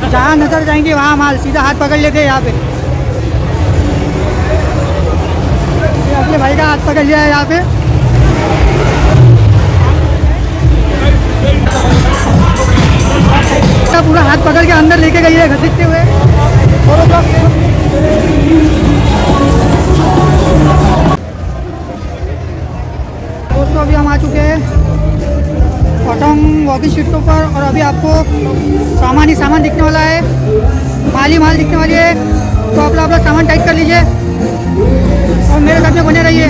जहाँ नजर जाएंगे वहाँ माल, सीधा हाथ पकड़ लेते हैं यहाँ पे। अपने भाई का हाथ पकड़ लिया है यहाँ पे। पूरा हाथ पकड़ के अंदर लेके गई है घसीटते हुए। दोस्तों अभी हम आ चुके हैं पटोंग वॉकिंग स्ट्रीट के ऊपर और अभी आपको सामान ही सामान दिखने वाला है, माल ही माल दिखने वाली है। तो आप अपना सामान टाइट कर लीजिए और मेरे साथ में बने रहिए।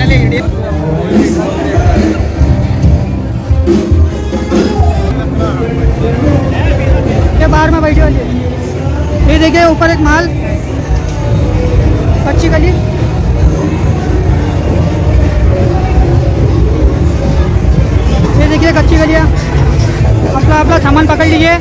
ये बाहर में बैठी वाली है। ये देखिए ऊपर एक माल, कच्ची कली। ये देखिए कच्ची कलियाँ। अपना सामान पकड़ लीजिए।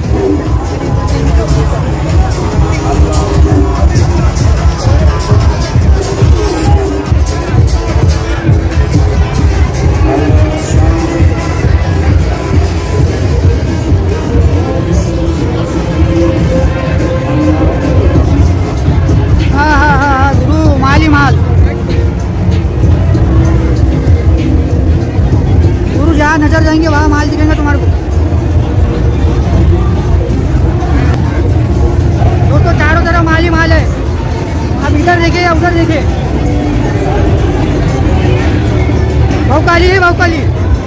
हाँ गुरु, माल ही माल। गुरु जहाँ नजर जाएंगे वहाँ माल दिखेंगे तुम्हारे को। दोस्तों चारों तरफ माल ही माल है। अब इधर देखिए या उधर देखिए, भावकाली है भावकाली।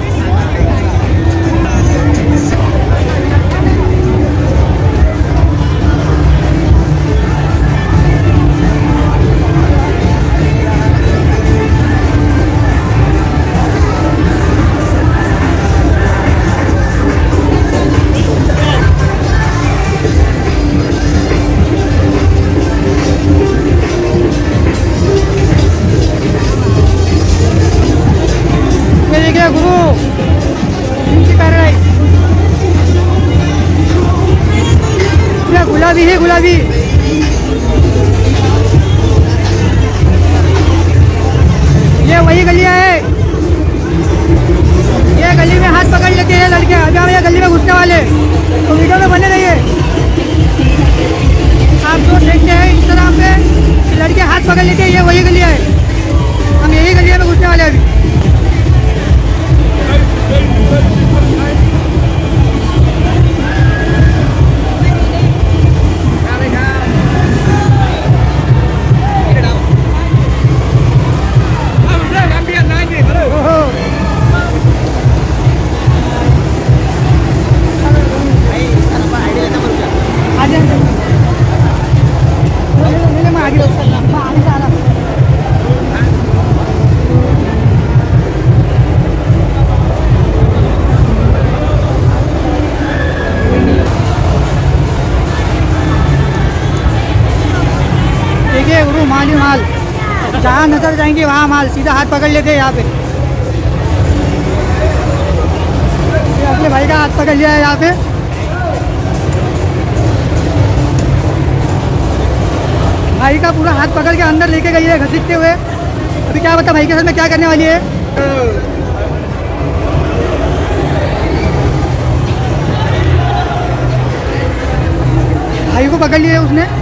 गुरु गुलाबी है, गुलाबी। ये वही गलियां है। ये गली में हाथ पकड़ लेते हैं लड़के। अभी हम ये गली में घुसने वाले, तो वीडियो में बने रहिए। आप जो देखते हैं इंस्टाग्राम पे लड़के हाथ पकड़ लेते हैं, ये वही गलियां है। हम यही गलियां में घुसने वाले अभी। देखिए गुरु, माल ही माल। जहाँ नजर जाएंगे वहाँ माल, सीधा हाथ पकड़ लेते हैं यहाँ पे। अपने भाई का हाथ पकड़ लिया है यहाँ पे। भाई का पूरा हाथ पकड़ के अंदर लेके गई है घसीटते हुए। अभी क्या बता भाई के साथ में क्या करने वाली है। भाई को पकड़ लिया है उसने।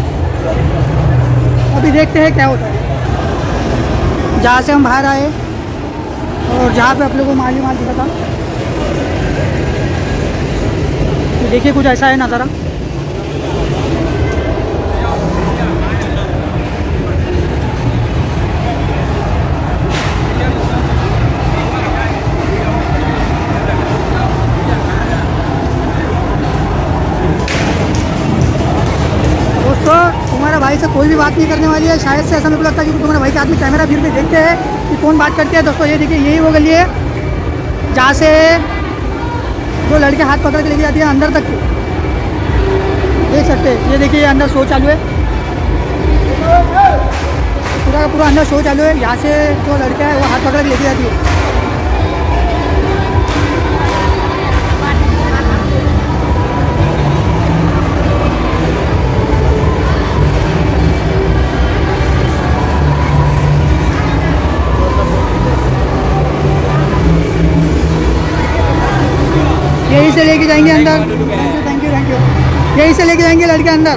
अभी देखते हैं क्या होता है। जहाँ से हम बाहर आए और जहाँ पे आप लोगों को माल ही माल दिखा था, तो देखिए कुछ ऐसा है नज़ारा। तुम्हारा भाई से कोई भी बात नहीं करने वाली है शायद से, ऐसा मेरे को लगता है, क्योंकि तुम्हारे भाई के आदमी कैमरा फिर भी देखते हैं कि कौन बात करते हैं। दोस्तों ये देखिए, यही वो गली है जहाँ से जो लड़के हाथ पकड़ के लेके जाती है अंदर तक। देख सकते हैं, ये देखिए अंदर शो चालू है, पूरा का पूरा अंदर शो चालू है। यहाँ से जो लड़का है वो हाथ पकड़ के लेके जाती है। यहीं से लेके जाएंगे अंदर। Thank you thank you. यहीं से लेके जाएंगे लड़के अंदर।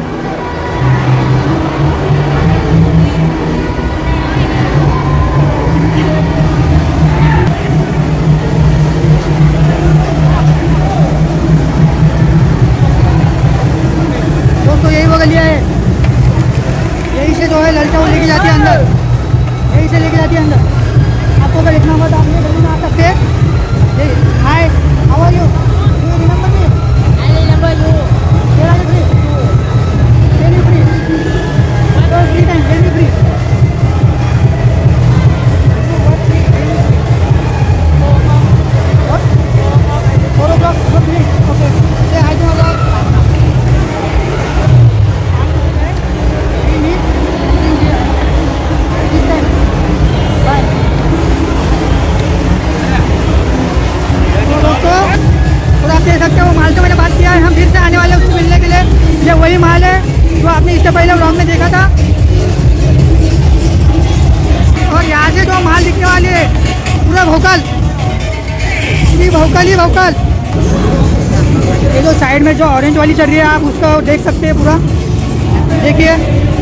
दोस्तों यही वो गलिया है, यहीं से जो है लड़का वो लेके जाती है अंदर, यहीं से लेके जाती है अंदर। आपको अगर लिखना होगा तो आप ये गली में आ सकते हैं। Hi, how are you? You remember me? I remember you. Where are you free? Very free. So free time, very free. What? 4 o'clock, so free. Okay. Say hi to my vlog. We meet something here. This time. Bye. तो दोस्तों, और आप देख सकते हो वो माल से मैंने बात किया है, हम फिर से आने वाले हैं उससे मिलने के लिए। ये वही माल है जो आपने इससे पहले व्लॉग में देखा था। और यहाँ से जो माल दिखने वाली है पूरा भोकाल, पूरी भोकाल ही भोकाल। ये जो साइड में जो ऑरेंज वाली चल रही है आप उसका देख सकते हैं पूरा, देखिए।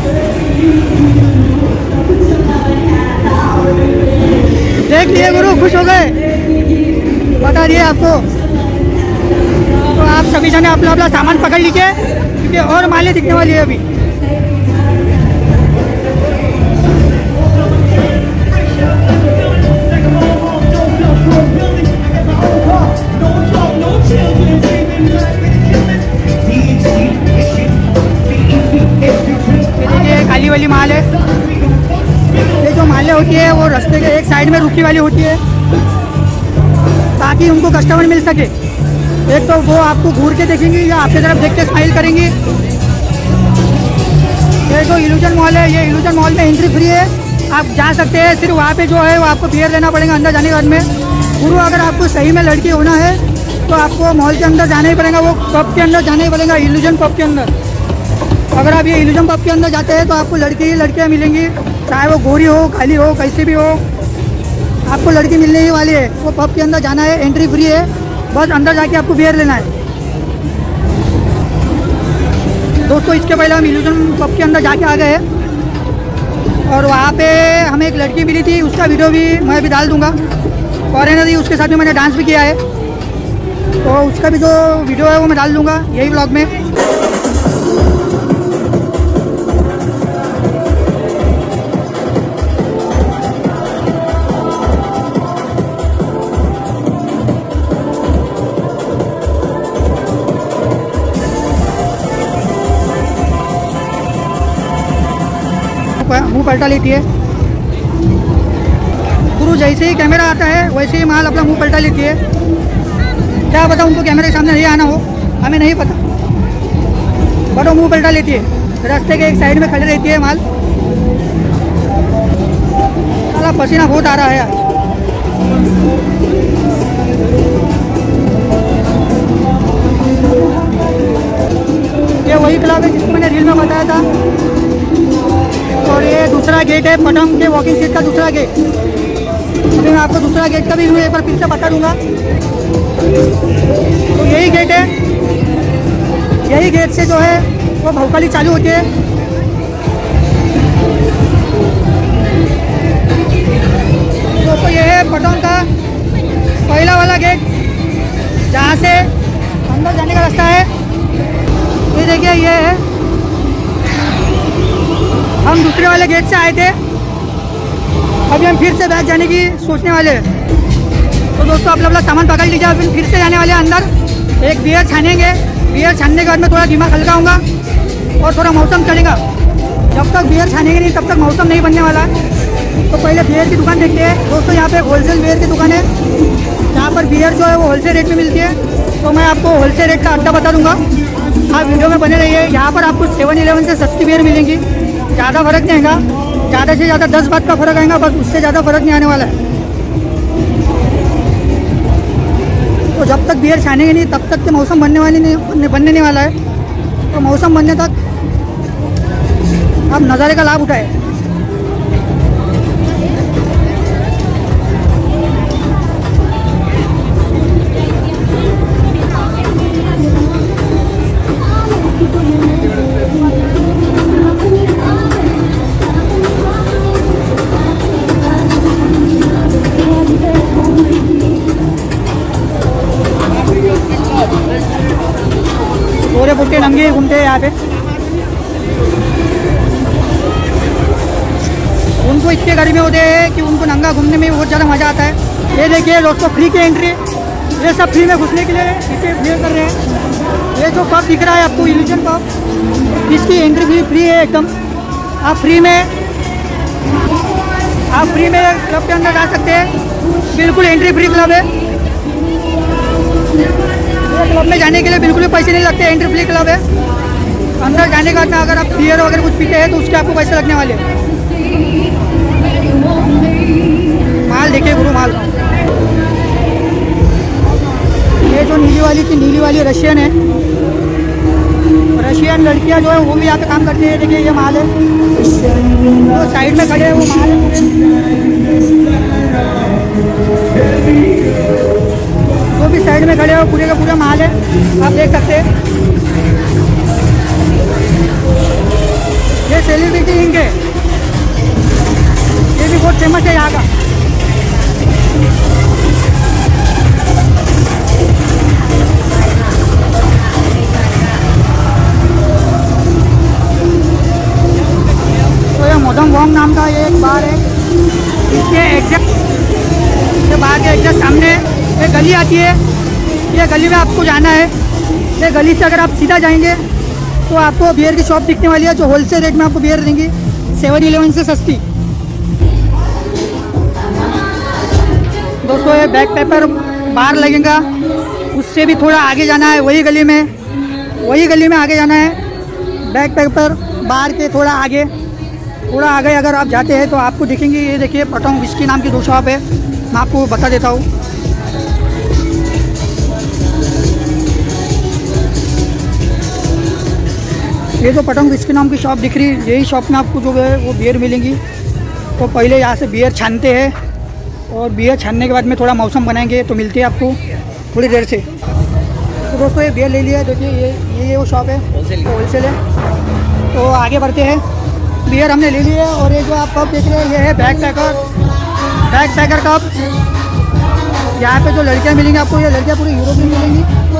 देख लिए गुरु, खुश हो गए, बता दिए आपको। तो आप सभी जने अपना अपना सामान पकड़ लीजिए क्योंकि और मालें दिखने वाली है अभी। ये खाली वाली माल है। ये जो मालें होती है वो रास्ते के एक साइड में रुकी वाली होती है ताकि उनको कस्टमर मिल सके। एक तो वो आपको घूर के देखेंगी या आपकी तरफ देख के स्माइल करेंगी। ये जो इल्यूजन मॉल है, ये इल्यूजन मॉल में एंट्री फ्री है, आप जा सकते हैं। सिर्फ वहाँ पे जो है वो आपको बियर लेना पड़ेगा अंदर जाने के बाद में। गुरु अगर आपको सही में लड़की होना है तो आपको मॉल के अंदर जाना ही पड़ेगा, वो पब के अंदर जाना ही पड़ेगा, इल्यूजन पब के अंदर। अगर आप ये इल्यूजन पब के अंदर जाते हैं तो आपको लड़की ही लड़कियाँ मिलेंगी, चाहे वो गोरी हो, काली हो, कैसी भी हो, आपको लड़की मिलने ही वाली है। वो पब के अंदर जाना है, एंट्री फ्री है, बस अंदर जाके आपको बियर लेना है। दोस्तों इसके पहले हम इल्यूजन पब के अंदर जाके आ गए और वहाँ पे हमें एक लड़की मिली थी, उसका वीडियो भी मैं भी डाल दूँगा। फॉरेनर थी, उसके साथ में मैंने डांस भी किया है, तो उसका भी जो वीडियो है वो मैं डाल दूँगा यही व्लॉग में। मुँह पलटा लेती है गुरु, जैसे ही कैमरा आता है वैसे ही माल अपना मुंह पलटा लेती है। क्या पता उनको कैमरे के सामने नहीं आना हो, हमें नहीं पता, बट वो मुंह पलटा लेती है। रास्ते के एक साइड में खड़ी रहती है माल। साला पसीना बहुत आ रहा है आज। ये वही क्लब है जिसको मैंने रील में बताया था। और ये दूसरा गेट है पटम के वॉकिंग सीट का दूसरा गेट। अभी मैं आपको दूसरा गेट का भी एक बार फिर से बता दूंगा। तो यही गेट है, यही गेट से जो है वो भौकाली चालू होती है। दोस्तों ये है पटम का पहला वाला गेट जहाँ से अंदर जाने का रास्ता है। ये देखिए ये है, हम दूसरे वाले गेट से आए थे, अभी हम फिर से बैक जाने की सोचने वाले हैं। तो दोस्तों आप लोग सामान पकड़ लीजिए, अभी फिर से जाने वाले हैं अंदर। एक बियर छानेंगे, बियर छानने के बाद में थोड़ा दिमाग हल्का होगा और थोड़ा मौसम चलेगा। जब तक बियर छानेंगे नहीं तब तक मौसम नहीं बनने वाला है। तो पहले बियर की दुकान देखते हैं। दोस्तों यहाँ पे होलसेल बियर की दुकान है, यहाँ पर बियर जो है वो होलसेल रेट में मिलती है। तो मैं आपको होलसेल रेट का अड्डा बता दूंगा, आप वीडियो में बने रहिए। यहाँ पर आपको 7-Eleven से सस्ती बियर मिलेंगी, ज़्यादा फर्क नहीं आएगा, ज़्यादा से ज़्यादा 10 बात का फ़र्क आएगा, बस उससे ज़्यादा फ़र्क नहीं आने वाला है। तो जब तक बियर छानेंगे नहीं तब तक के मौसम बनने नहीं वाला है। तो मौसम बनने तक आप नज़ारे का लाभ उठाएं। छोटे नंगे घूमते हैं यहाँ पे। उनको इतने गर्मी होते हैं कि उनको नंगा घूमने में बहुत ज़्यादा मज़ा आता है। ये देखिए दोस्तों, फ्री की एंट्री, ये सब फ्री में घुसने के लिए इसे कर रहे हैं। ये जो पब दिख रहा है आपको, इल्यूजन पब, इसकी एंट्री फ्री है एकदम। आप फ्री में क्लब के अंदर जा सकते हैं, बिल्कुल एंट्री फ्री क्लब है। क्लब में जाने के लिए बिल्कुल भी पैसे नहीं लगते, एंट्री फ्री क्लब है। अंदर जाने का ना, अगर आप बियर वगैरह कुछ पीते हैं तो उसके आपको पैसे लगने वाले। माल देखिए गुरु, माल। ये जो नीली वाली रशियन है, रशियन लड़कियां जो है वो भी यहाँ पे काम करती है। देखिए ये माल है, तो साइड में खड़े हैं वो माल है। जो भी साइड में खड़े हैं वो पूरे का पूरा माल है, आप देख सकते हैं। ये सेलिब्रिटी इंक है, ये भी बहुत फेमस है यहाँ का। तो ये मोदम वोंग नाम का ये एक बार है। इसके एग्जैक्ट बार के एग्जैक्ट सामने एक गली आती है। ये गली में आपको जाना है। ये गली से अगर आप सीधा जाएंगे तो आपको बियर की शॉप दिखने वाली है, जो होलसेल रेट में आपको बियर देंगी 7-Eleven से सस्ती। दोस्तों ये बैक पेपर बार लगेगा, उससे भी थोड़ा आगे जाना है, वही गली में आगे जाना है। बैक पेपर बार के थोड़ा आगे अगर आप जाते हैं तो आपको दिखेंगे। ये देखिए पटोंग विस्की नाम की 2 शॉप है, मैं आपको बता देता हूँ। ये जो पटोंग विस्की नाम की शॉप दिख रही है, यही शॉप में आपको जो है वो बियर मिलेंगी। तो पहले यहाँ से बियर छानते हैं, और बियर छानने के बाद में थोड़ा मौसम बनाएंगे तो मिलती है आपको थोड़ी देर से। तो दोस्तों ये बियर ले लिया है, देखिए ये वो शॉप है, होलसेल है। तो आगे बढ़ते हैं। बियर हमने ले लिया है, और ये जो आप कप देख रहे हैं ये है बैक पैकर कप। यहाँ पे जो लड़कियाँ मिलेंगी आपको, ये लड़कियाँ पूरी यूरोप में मिलेंगी।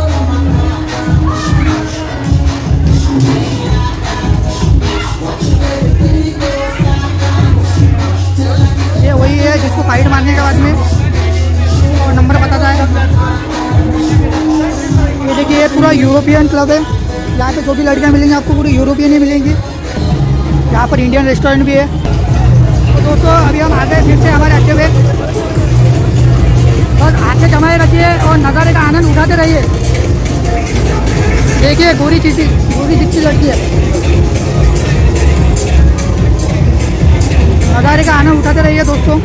ये वही है जिसको फाइट मारने के बाद में और नंबर बताता है। ये देखिए ये पूरा यूरोपियन क्लब है। यहाँ पे जो भी लड़कियाँ मिलेंगी आपको पूरी यूरोपियन ही मिलेंगी। यहाँ पर इंडियन रेस्टोरेंट भी है। तो दोस्तों अभी हम आ गए फिर से हमारे अड्डे पे। बस आंखें जमाए रखिए और नज़ारे का आनंद उठाते रहिए। देखिए गोरी चिट्टी लड़की है, नज़ारे का आनंद उठाते रहिए दोस्तों।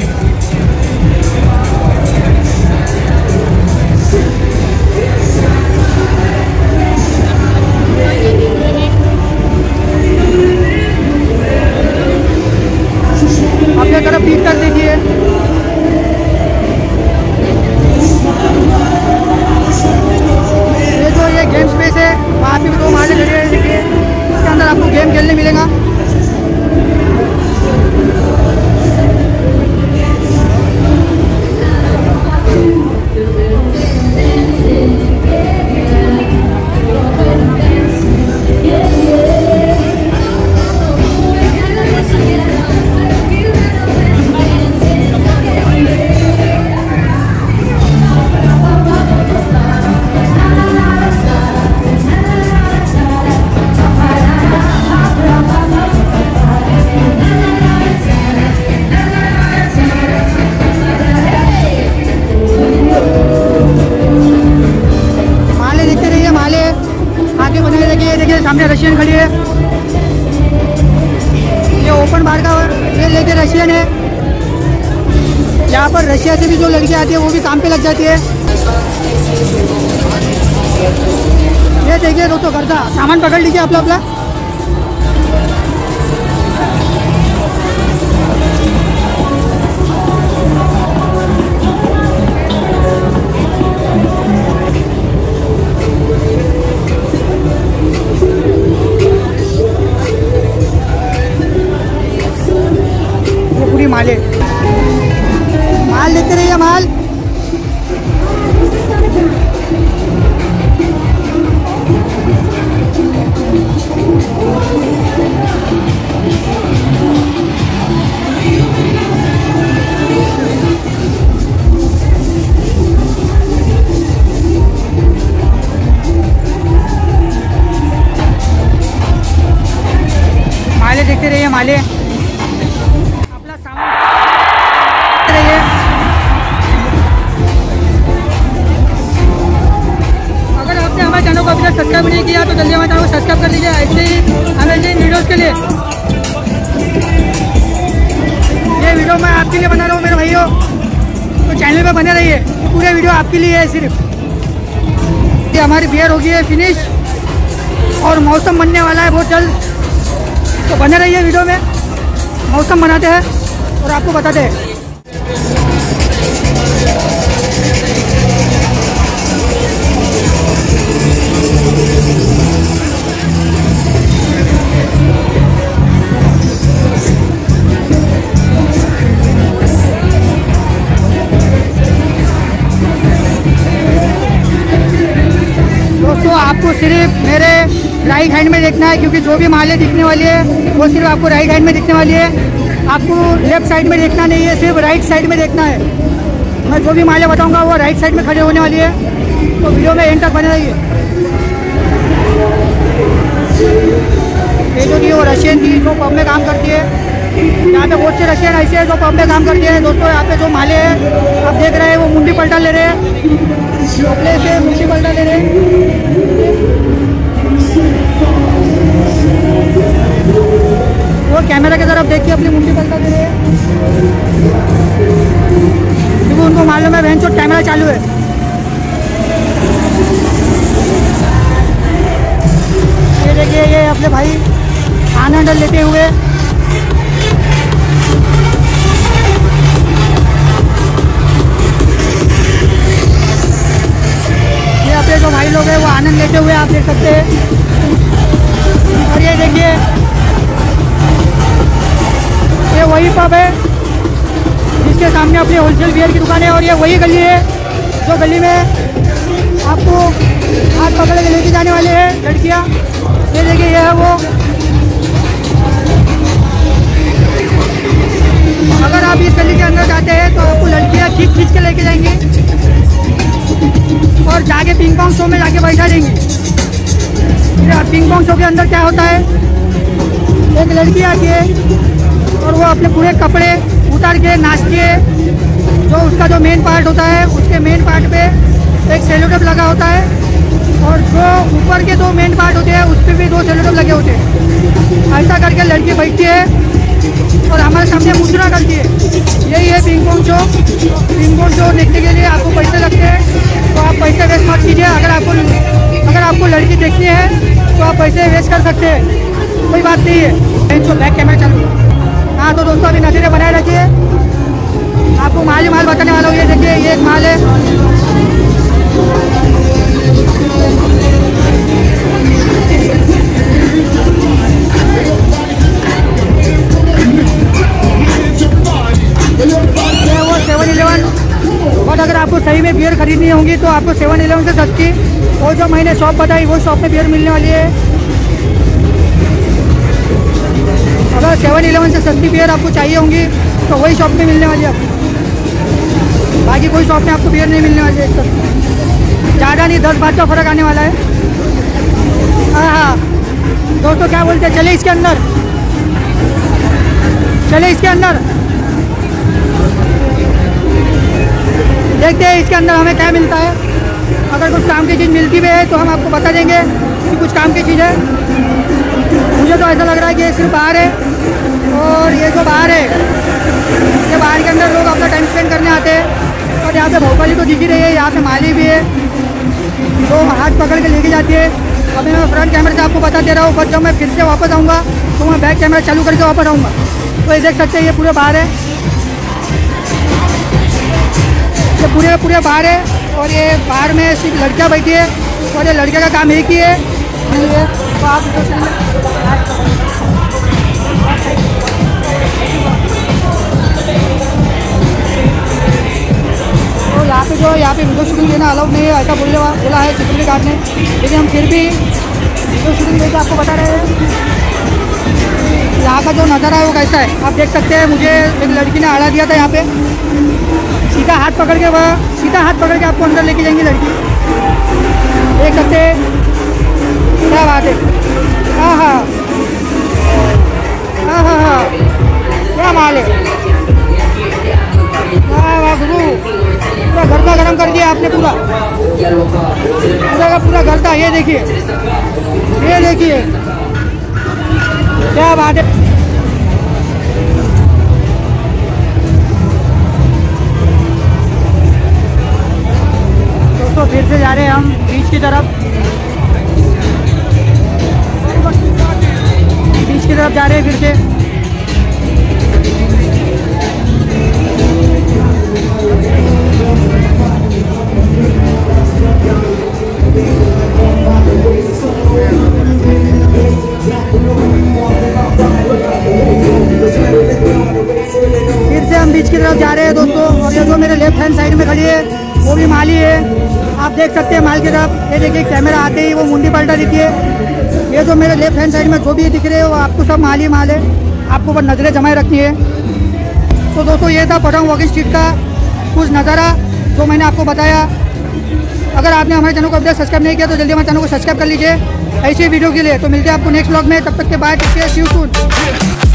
अपने तरफ पीट कर दीजिए। ये गेम स्पेस है, वहाँ पे भी 2 माले लगे हैं। देखिए इसके अंदर आपको गेम खेलने मिलेगा। सामने रशियन खड़ी है। ये ओपन बार का ये लेके रशियन है। यहाँ पर रशिया से भी जो लड़कियाँ आती है वो भी काम पे लग जाती है। ये देखिए दोस्तों, घर का सामान पकड़ लीजिए आप लोग अपना। माल लेते रहिए माल। रही है माले, अपना सामान रही है। अगर आपने हमारे चैनल को अभी तक सब्सक्राइब नहीं किया तो जल्दी हमारे चैनल को सब्सक्राइब कर लीजिए, ऐसे ही अमेजिंग वीडियोज़ के लिए। ये वीडियो मैं आपके लिए बना रहा हूँ मेरे भाइयों, तो चैनल पे बने रहिए, पूरे वीडियो आपके लिए है सिर्फ। ये हमारी बियर होगी है फिनिश और मौसम बनने वाला है बहुत जल्द, तो बने रहिए वीडियो में। मौसम बनाते हैं और आपको बताते हैं। दोस्तों आपको सिर्फ मेरे राइट हैंड में देखना है, क्योंकि जो भी माले दिखने वाली है वो सिर्फ आपको राइट हैंड में दिखने वाली है। आपको लेफ्ट साइड में देखना नहीं है, सिर्फ राइट साइड में देखना है। मैं जो भी माले बताऊंगा वो राइट साइड में खड़े होने वाली है, तो वीडियो में एंड तक बने रहिए। ये जो थी वो रशियन थी जो पब में काम करती है। यहाँ पे बहुत से रशियन ऐसे हैं जो पब में काम करते हैं। दोस्तों यहाँ पे जो माले हैं आप देख रहे हैं वो मुंडी पलटा ले रहे हैं, कपड़े से मुंडी पलटा ले रहे हैं। वो कैमरा की तरफ देख के अपनी मुंडी पलटा दे रहे हैं, क्योंकि उनको मालूम है बहन चोट कैमरा चालू है। ये देखिए ये अपने भाई आनंद लेते हुए अपने जो भाई लोग हैं वो आनंद लेते हुए आप देख सकते हैं। और ये देखिए ये वही पब है जिसके सामने अपनी होलसेल बियर की दुकान है, और ये वही गली है जो गली में आपको हाथ पकड़ के लेके जाने वाले हैं लड़कियाँ। ये देखिए ये है वो। अगर आप इस गली के अंदर जाते हैं तो आपको लड़कियाँ खींच खींच के लेके जाएंगी और जाके पिंग पोंग शो में जाके बैठा देंगी। पिंग पोंग शो के अंदर क्या होता है, एक लड़की आती है और वो अपने पूरे कपड़े उतार के नाचती है। जो उसका जो मेन पार्ट होता है उसके मेन पार्ट पे एक सेलो टेप लगा होता है, और जो ऊपर के दो मेन पार्ट होते हैं उस पर भी 2 सेलो टेप लगे होते हैं। ऐसा करके लड़की बैठती है और हमारे सामने मुद्रा करती है। यही है ping pong show. Ping pong show देखने के लिए आपको पैसे लगते हैं, तो आप पैसे वेस्ट मत कीजिए। अगर आपको लड़की देखनी है तो आप पैसे वेस्ट कर सकते हैं, कोई बात नहीं है। जो बैक कैमरा चालू। हाँ तो दोस्तों अभी नज़रें बनाए रखिए, आपको माल ही माल बताने वाला हूँ। ये देखिए ये एक माल है, वो 7-11। बट अगर आपको सही में बियर खरीदनी होगी तो आपको 7-11 से सस्ती वो जो मैंने शॉप बताई वो शॉप में बियर मिलने वाली है। अगर 7-11 से सस्ती बियर आपको चाहिए होंगी तो वही शॉप में मिलने वाली है आपको, बाकी कोई शॉप में आपको बियर नहीं मिलने वाली है। ज़्यादा नहीं 10 बात का फ़र्क आने वाला है। हाँ दोस्तों क्या बोलते हैं, चले इसके अंदर, चले इसके अंदर देखते हैं इसके अंदर हमें क्या मिलता है। अगर कुछ काम की चीज़ मिलती भी है तो हम आपको बता देंगे कि कुछ काम की चीज़ है। मुझे तो ऐसा लग रहा है कि ये सिर्फ बाहर है, और ये जो बाहर है ये बाहर के अंदर लोग अपना टाइम स्पेंड करने आते हैं। और यहाँ पे भोपाली तो दिख ही रही है, यहाँ पे माली भी है तो हाथ पकड़ के लेके जाती है। अभी मैं फ्रंट कैमरे से आपको बता दे रहा हूँ, बट जब मैं फिर से वापस आऊँगा तो मैं बैक कैमरा चालू करके वापस आऊँगा। तो ये देख सकते हैं ये पूरे बाहर है, ये पूरे बाहर है। और ये बाहर में सिर्फ लड़कियाँ बैठी है और ये लड़के का काम एक ही है। तो आप तो यहाँ पे वीडियो शूटिंग लेना अलाउड नहीं है, ऐसा बोला है सिक्योरिटी गार्ड ने। लेकिन हम फिर भी वीडियो शूटिंग लेके आपको बता रहे हैं। यहाँ का जो नज़ारा है वो कैसा है आप देख सकते हैं। मुझे एक लड़की ने आड़ा दिया था यहाँ पे, सीधा हाथ पकड़ के आपको अंदर लेके जाएंगी लड़की, देख सकते हैं। क्या बात है, हाँ हाँ हाँ आपने पूरा का पूरा घर था। ये देखिए क्या बात है। दोस्तों फिर से जा रहे हैं हम बीच की तरफ। जा रहे हैं फिर से। हम बीच की तरफ जा रहे हैं दोस्तों। और ये जो मेरे लेफ्ट हैंड साइड में खड़ी है वो भी माली है। आप देख सकते हैं माल की तरफ। ये देखिए कैमरा आते ही वो मुंडी पलटा देती है। ये जो मेरे लेफ्ट हैंड साइड में जो भी दिख रहे हैं वो आपको सब माल है। आपको बस नज़रें जमाए रखनी है। तो दोस्तों ये था पटांग वॉकिंग स्ट्रीट का कुछ नज़ारा जो मैंने आपको बताया। अगर आपने हमारे चैनल को अभी तक सब्सक्राइब नहीं किया तो जल्दी हमारे चैनल को सब्सक्राइब कर लीजिए ऐसी वीडियो के लिए। तो मिलते हैं आपको नेक्स्ट व्लॉग में। तब तक के bye, take care, see you soon.